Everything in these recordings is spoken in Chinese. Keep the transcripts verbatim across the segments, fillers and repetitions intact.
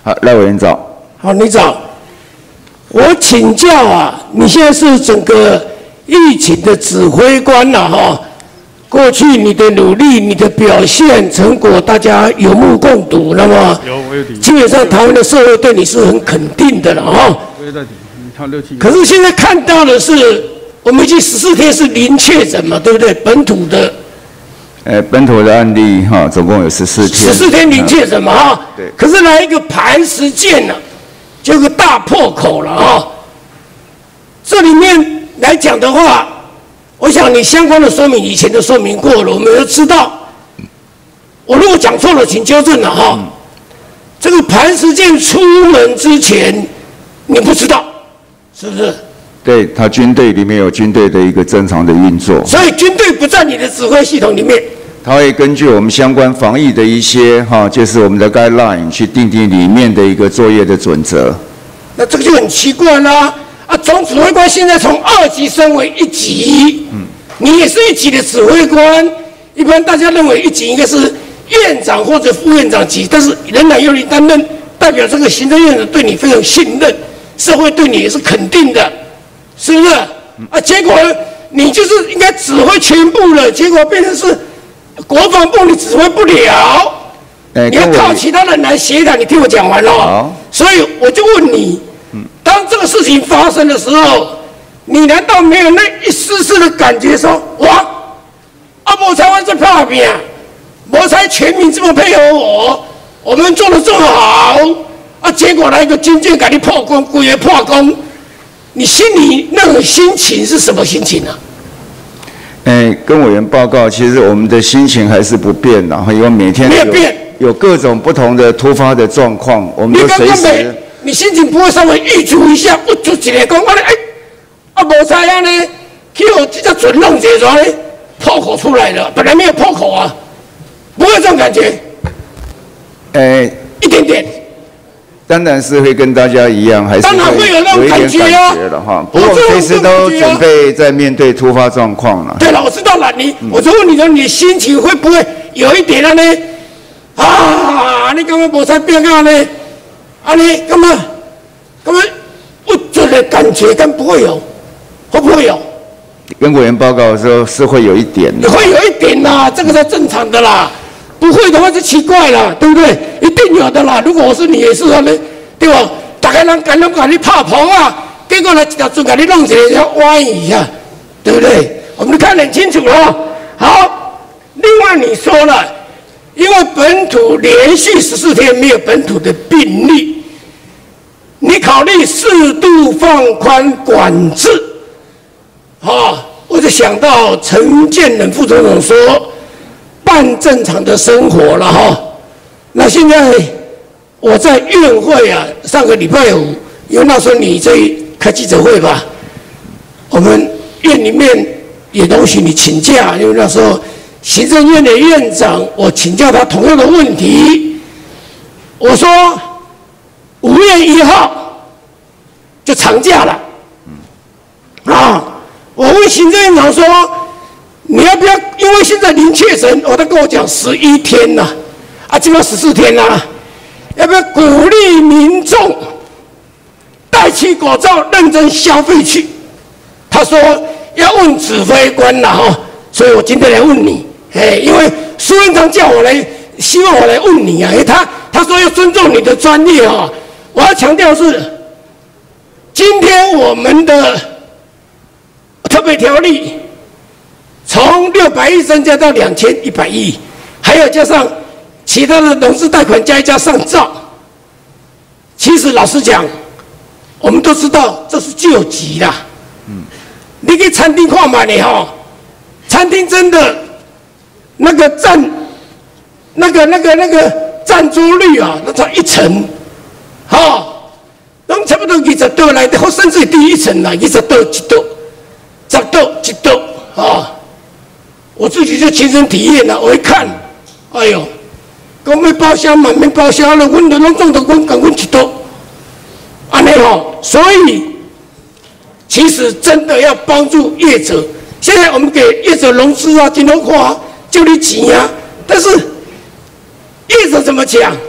好，赖委员长。 好，你早。我请教啊，你现在是整个疫情的指挥官了、啊、哈。过去你的努力、你的表现成果，大家有目共睹。那么，基本上台湾的社会对你是很肯定的了哈。可是现在看到的是，我们已经十四天是零确诊嘛，对不对？本土的。 呃，本土的案例哈，总共有十四天。 十四天零确诊嘛哈。对。可是来一个磐石舰呢、啊，就个大破口了啊。这里面来讲的话。我想你相关的说明以前都说明过了，我们都知道。我如果讲错了，请纠正了哈。嗯、这个磐石舰出门之前，你不知道，是不是？ 对，他军队里面有军队的一个正常的运作。 所以军队不在你的指挥系统里面。 他会根据我们相关防疫的一些哈，就是我们的 guideline 去定定里面的一个作业的准则。 那这个就很奇怪啦。啊，总指挥官现在从二级升为一级，嗯，你也是一级的指挥官。一般大家认为一级应该是院长或者副院长级，但是仍然由你担任，代表这个行政院长对你非常信任，社会对你也是肯定的，是不是？啊，结果你就是应该指挥全部了，结果变成是国防部你指挥不了，欸、你要靠其他人来协调。你听我讲完了，所以我就问你。当这个事情发生的时候，你难道没有那一丝丝的感觉说，哇，啊，我台湾在怕拼，我才全民这么配合我，我们做得这么好，啊，结果来一个军舰给你破功，故意破功，你心里那种心情是什么心情呢、啊？ 哎，跟委员报告，其实我们的心情还是不变，然后因为每天没有变， 有各种不同的突发的状况，我们都随时。 你心情不会稍微预祝一下，我就一个讲我咧，哎，啊无知影呢，去互这只船弄这船咧，破口出来了，本来没有破口啊，不会这种感觉。 哎， 一点点。 当然是会跟大家一样，还是当然会有那种感觉啊。 了哈，不过随时都准备在面对突发状况了。 对了，我知道了，你，嗯、我就问你说，你的心情会不会有一点呢？啊，你刚刚无才变啊呢？啊，你干嘛？干嘛？不准的感觉，但不会有，会不会有？ 跟委员报告的时候是会有一点的。 会有一点啦，这个才正常的啦。不会的话就奇怪了，对不对？一定有的啦。如果我是你也是啊，对吧？大家人敢拢把你拍棚啊，结果呢一条船给你弄起来要歪一下，对不对？我们看得很清楚了。好，另外你说了，因为本土连续十四天没有本土的病例。你考虑适度放宽管制，啊，我就想到陈建仁副总统说，办正常的生活了哈。那现在我在院会啊，上个礼拜五，因为那时候你在开记者会吧，我们院里面也容许你请假，因为那时候行政院的院长，我请教他同样的问题，我说。五月一号就长假了，啊！我问行政院长说，你要不要？因为现在零确诊，我他跟我讲十一天呐、啊，啊，今晚十四天呐、啊，要不要鼓励民众戴起口罩，认真消费去？他说要问指挥官了哈，所以我今天来问你，哎，因为苏院长叫我来，希望我来问你啊，因为他他说要尊重你的专业啊。我要强调是，今天我们的特别条例从六百亿增加到两千一百亿，还有加上其他的融资贷款加一加上兆。其实老实讲，我们都知道这是救急啦。嗯，你去餐厅看嘛，你哈，餐厅真的那个占那个那个那个占租率啊，那才一成。哈，拢差不多二十度来的，或甚至低一层啦，二十度一度，十度一度啊！我自己就亲身体验了，我一看，哎呦，讲要包厢嘛，免包厢了，阮就拢总得阮讲阮一度，安尼吼，所以其实真的要帮助业者。现在我们给业者融资啊、金融化啊，就你钱啊，但是业者怎么讲？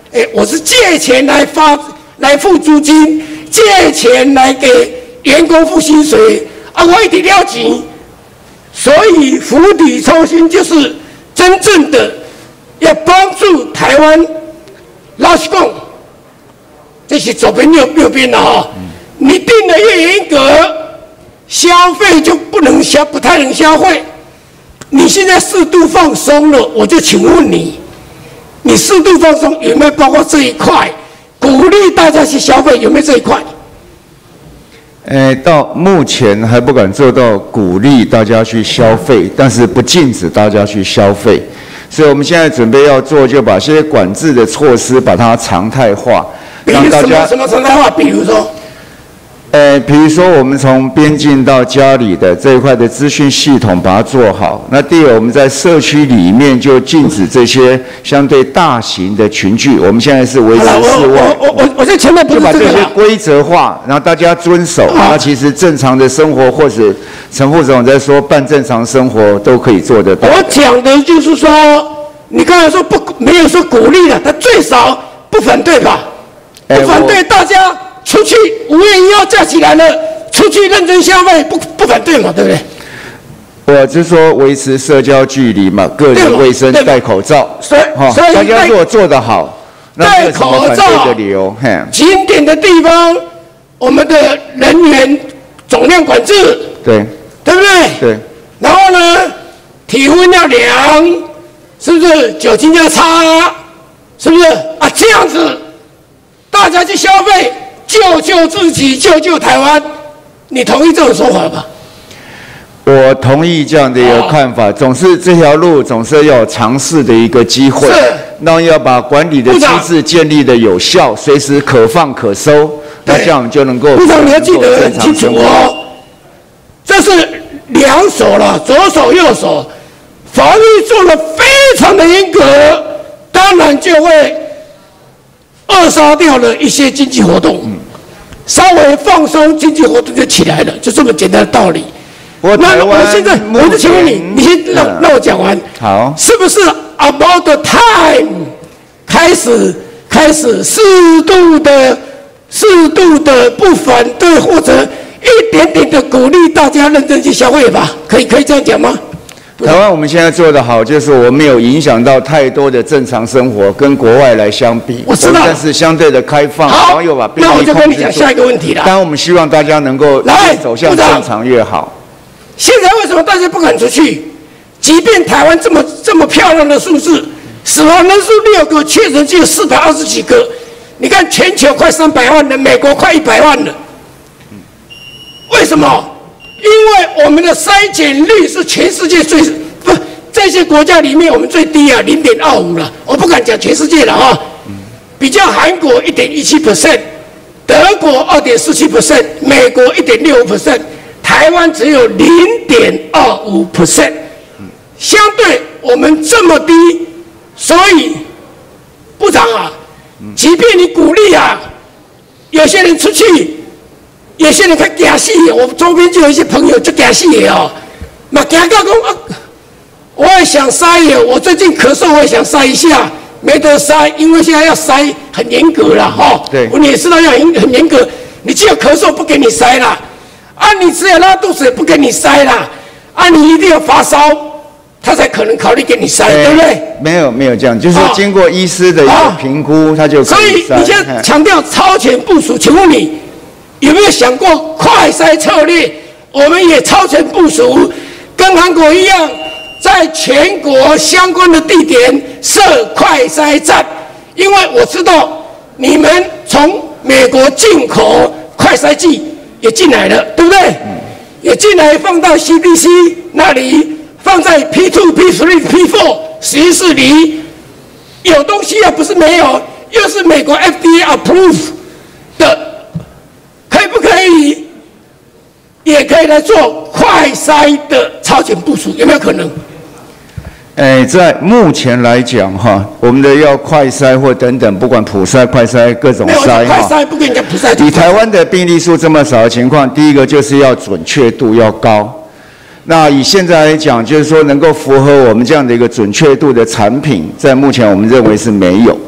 哎，我是借钱来发来付租金，借钱来给员工付薪水啊，我一定要钱。所以釜底抽薪就是真正的要帮助台湾。老实讲，这是左边右右边的哈，你定的越严格，消费就不能消，不太能消费。你现在适度放松了，我就请问你，你适度放松有没有包括这一块？鼓励大家去消费有没有这一块？ 呃，到目前还不敢做到鼓励大家去消费，但是不禁止大家去消费。所以我们现在准备要做，就把这些管制的措施把它常态化，让大家什么常态化？比如说。 呃，比如说我们从边境到家里的这一块的资讯系统把它做好。那第二，我们在社区里面就禁止这些相对大型的群聚。我们现在是维持室外。 我我我我在前面不是就把这个这些规则化，然后大家遵守。那其实正常的生活，或者陈副总在说半正常生活都可以做得到。 我讲的就是说，你刚才说不没有说鼓励的，他最少不反对吧？不反对大家。出去五月一号架起来了，出去认真消费，不不反对嘛，对不对？ 我就说维持社交距离嘛，个人卫生，戴口罩。 所以，所以大家如果做得好，那没有什么反对的理由。 景点的地方，我们的人员总量管制， 对， 对不对？ 对。 然后呢，体温要量，是不是？酒精要擦，是不是？啊，这样子，大家去消费。救救自己，救救台湾，你同意这种说法吧？ 我同意这样的一个看法。总是这条路总是要有尝试的一个机会，那要把管理的机制建立的有效，随时可放可收，那这样我们就能够。部长你要记得很清楚哦，这是两手了，左手右手，防疫做得非常的严格，当然就会扼杀掉了一些经济活动。嗯，稍微放松，经济活动就起来了，就这么简单的道理。那我现在，我就请问你，你先让让我讲完。 好， 是不是 about the time 开始开始适度的适度的不反对，或者一点点的鼓励大家认真去消费吧？可以可以这样讲吗？ 台湾我们现在做得好，就是我们没有影响到太多的正常生活，跟国外来相比， 我知道， 但是相对的开放，然后又把病例控制住。 那我就跟你讲下一个问题了。 当然，我们希望大家能够来走向正常越好。 现在为什么大家不敢出去？即便台湾这么这么漂亮的数字，死亡人数六个，确诊只有四百二十几个。你看全球快三百万人，美国快一百万了。为什么？因为我们的筛检率是全世界最不这些国家里面我们最低啊，零点二五了。我不敢讲全世界了啊，比较韩国一点一七 percent， 德国二点四七 percent， 美国一点六五 percent， 台湾只有零点二五 percent。相对我们这么低，所以部长啊，即便你鼓励啊，有些人出去。有些人他惊死，我周边就有一些朋友就惊死哦，嘛惊到讲啊，我也想筛耶，我最近咳嗽，我也想筛一下，没得筛，因为现在要筛很严格了哈。 对， 你也知道要很很严格，你只有咳嗽不给你筛啦，啊，你只有拉肚子也不给你筛啦，啊，你一定要发烧，他才可能考虑给你筛，对不对？ 没有没有这样，就是经过医师的一个评估，他就可以筛。 所以你现在强调超前部署，请问你？有没有想过快筛策略？我们也超前部署，跟韩国一样，在全国相关的地点设快筛站。因为我知道你们从美国进口快筛剂也进来了，对不对？也进来放到 C D C 那里，放在 P 二、P 三、P 四 实验室里，有东西啊，不是没有，又是美国 F D A approve 的。可以不可以，也可以来做快筛的超前部署，有没有可能？ 哎，在目前来讲哈，我们的要快筛或等等，不管普筛、快筛各种筛哈，快筛不跟人家普筛。 以台湾的病例数这么少的情况，第一个就是要准确度要高。那以现在来讲，就是说能够符合我们这样的一个准确度的产品，在目前我们认为是没有。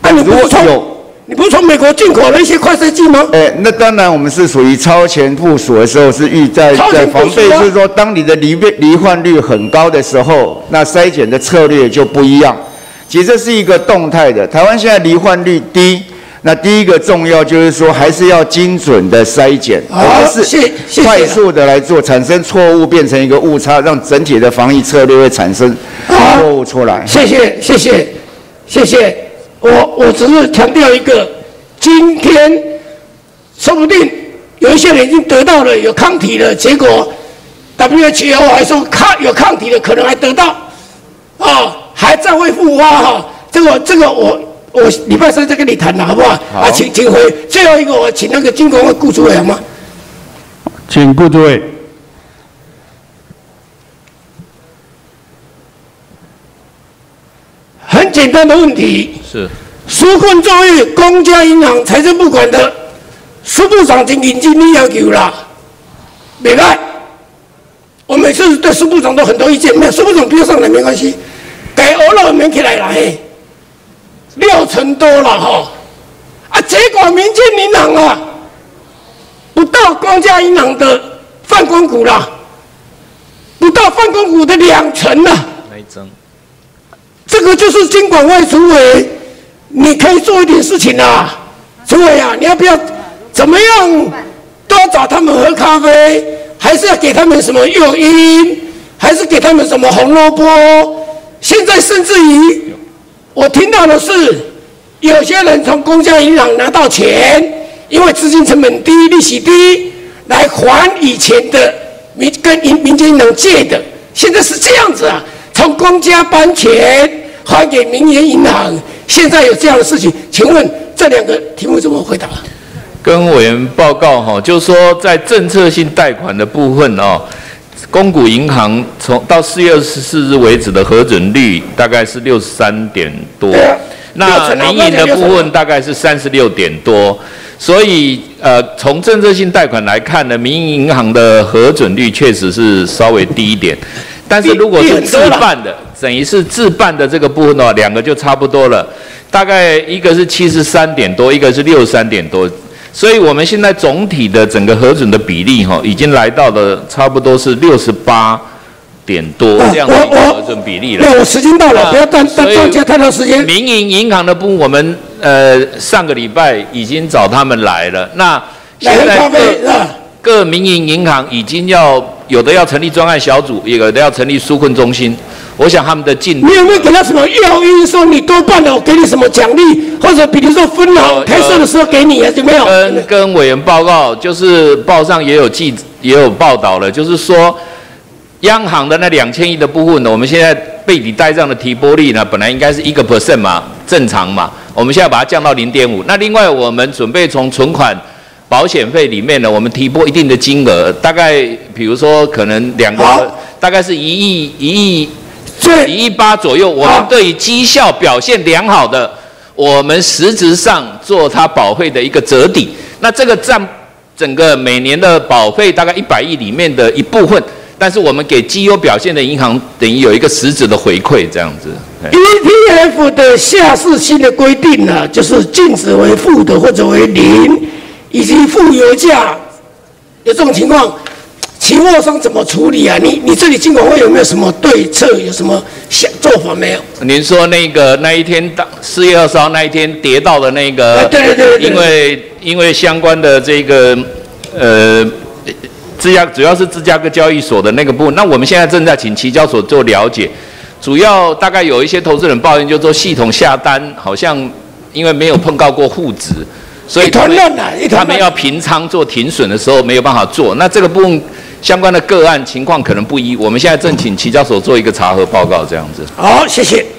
啊，你不是从你不是从美国进口了一些快筛剂吗？ 哎，那当然，我们是属于超前部署的时候，是预在在防备，就是说，当你的罹罹患率很高的时候，那筛检的策略就不一样。其实这是一个动态的。台湾现在罹患率低，那第一个重要就是说，还是要精准的筛检，而不是快速的来做，产生错误变成一个误差，让整体的防疫策略会产生错误出来。 谢谢，谢谢，谢谢。我我只是强调一个，今天说不定有一些人已经得到了有抗体了，结果 W H O 还说抗有抗体的可能还得到，啊，还在会复发哈。这个这个我我礼拜三再跟你谈了，好不好？好啊，请请回。最后一个，我请那个金管会顾主委好吗？ 请顾主委。 很简单的问题。 是。 纾困作业，公家银行、财政部管的，苏部长已经认真你要求啦，袂赖。我每次对苏部长都很多意见，没有苏部长不要上来没关系，该欧了免起来啦嘿，六成多了哈，啊，结果民间银行啊，不到公家银行的泛公股啦，不到泛公股的两成啦。 没增。 这个就是金管会主委。你可以做一点事情啦，主委啊，你要不要怎么样多找他们喝咖啡，还是要给他们什么诱因，还是给他们什么红萝卜？现在甚至于我听到的是，有些人从公家银行拿到钱，因为资金成本低、利息低，来还以前的民跟民民间银行借的。现在是这样子啊，从公家搬钱还给民营银行。现在有这样的事情，请问这两个题目怎么回答？ 跟委员报告哈，就是说在政策性贷款的部分哦，公股银行从到四月二十四日为止的核准率大概是六十三点多，那民营的部分大概是三十六点多，所以呃，从政策性贷款来看呢，民营银行的核准率确实是稍微低一点。但是如果是自办的，等于是自办的这个部分的话，两个就差不多了，大概一个是七十三点多，一个是六十三点多，所以我们现在总体的整个核准的比例哈，已经来到了差不多是六十八点多这样的一个核准比例了。 对，我时间到了，不要耽耽耽加太多时间。 民营银行的部分，我们呃上个礼拜已经找他们来了，那现在各各民营银行已经要。有的要成立专案小组，有的要成立纾困中心。我想他们的进度， 你有没有给他什么诱因？说你多办了，我给你什么奖励，或者比如说分好开设的时候给你啊？有没有？ 跟跟委员报告，就是报上也有记也有报道了，就是说央行的那两千亿的部分呢，我们现在备抵贷账的提拨率呢，本来应该是一个 percent 嘛，正常嘛，我们现在把它降到零点五。那另外我们准备从存款。保险费里面呢，我们提拨一定的金额，大概比如说可能两个，大概是一亿一亿一亿八左右。我们对于绩效表现良好的，我们实质上做它保费的一个折抵。那这个占整个每年的保费大概一百亿里面的一部分，但是我们给绩优表现的银行等于有一个实质的回馈这样子。 E T F 的下市新的规定呢，就是禁止为负的或者为零。以及负油价有这种情况，期货商怎么处理啊？你你这里金管会有没有什么对策？有什么想做法没有？ 您说那个那一天四月二十号那一天跌到的那个， 对对对对， 因为因为相关的这个呃芝加主要是芝加哥交易所的那个部分，那我们现在正在请期交所做了解，主要大概有一些投资人抱怨，就是说系统下单好像因为没有碰到过户值。所以他们他们要平仓做停损的时候没有办法做，那这个部分相关的个案情况可能不一，我们现在正请期交所做一个查核报告，这样子。 好，谢谢。